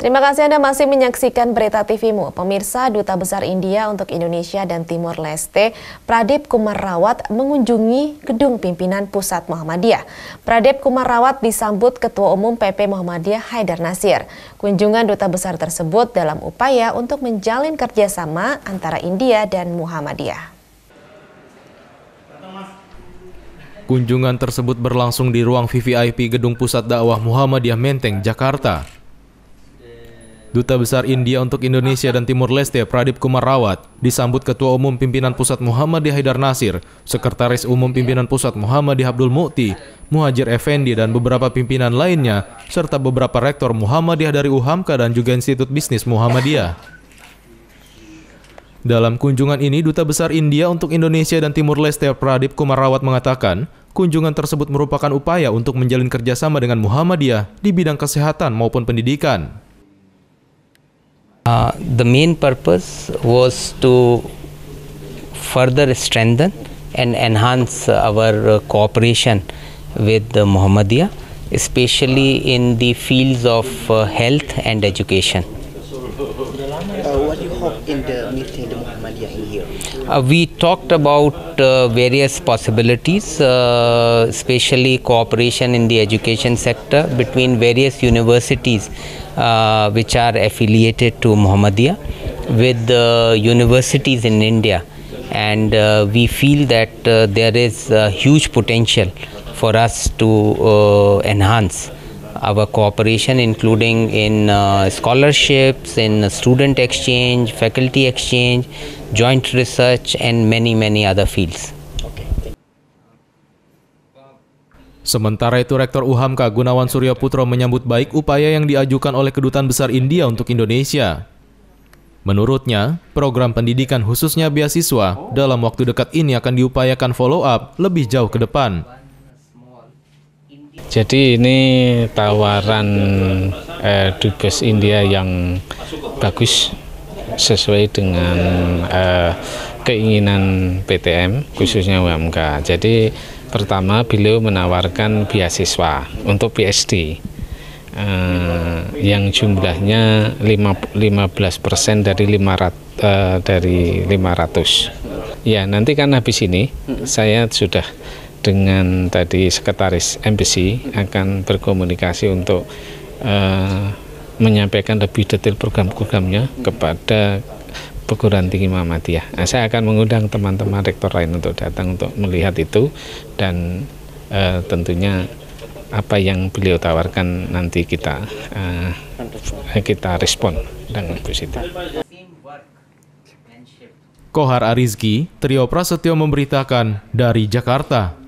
Terima kasih Anda masih menyaksikan Berita TV-mu. Pemirsa, Duta Besar India untuk Indonesia dan Timor Leste, Pradip Kumar Rawat, mengunjungi gedung pimpinan Pusat Muhammadiyah. Pradip Kumar Rawat disambut Ketua Umum PP Muhammadiyah Haidar Nasir. Kunjungan Duta Besar tersebut dalam upaya untuk menjalin kerjasama antara India dan Muhammadiyah. Kunjungan tersebut berlangsung di ruang VVIP Gedung Pusat Dakwah Muhammadiyah Menteng, Jakarta. Duta Besar India untuk Indonesia dan Timor Leste, Pradip Kumar Rawat, disambut Ketua Umum Pimpinan Pusat Muhammadiyah Haidar Nasir, Sekretaris Umum Pimpinan Pusat Muhammadiyah Abdul Mu'ti, Muhajir Effendi, dan beberapa pimpinan lainnya, serta beberapa rektor Muhammadiyah dari UHAMKA dan juga Institut Bisnis Muhammadiyah. Dalam kunjungan ini, Duta Besar India untuk Indonesia dan Timor Leste, Pradip Kumar Rawat, mengatakan, kunjungan tersebut merupakan upaya untuk menjalin kerjasama dengan Muhammadiyah di bidang kesehatan maupun pendidikan. The main purpose was to further strengthen and enhance our cooperation with the Muhammadiyah, especially in the fields of health and education. What do you hope in the meeting the Muhammadiyah in here? We talked about various possibilities, especially cooperation in the education sector between various universities which are affiliated to Muhammadiyah with the universities in India, and we feel that there is huge potential for us to enhance our cooperation, including in scholarships, in student exchange, faculty exchange, joint research, and many other fields. Sementara itu, Rektor UHAMKA Gunawan Surya Putro menyambut baik upaya yang diajukan oleh Kedutaan Besar India untuk Indonesia. Menurutnya, program pendidikan khususnya beasiswa dalam waktu dekat ini akan diupayakan follow up lebih jauh ke depan. Jadi ini tawaran Dubes India yang bagus sesuai dengan keinginan PTM khususnya UHAMKA. Jadi pertama beliau menawarkan beasiswa untuk PhD yang jumlahnya 15% dari 500. Ya, nanti kan habis ini saya sudah dengan tadi Sekretaris Embassy akan berkomunikasi untuk menyampaikan lebih detail program-programnya kepada Perguruan Tinggi Muhammadiyah. Nah, saya akan mengundang teman-teman rektor lain untuk datang untuk melihat itu, dan tentunya apa yang beliau tawarkan nanti kita respon dengan positif. Kohar Arizki, Trio Prasetyo memberitakan dari Jakarta.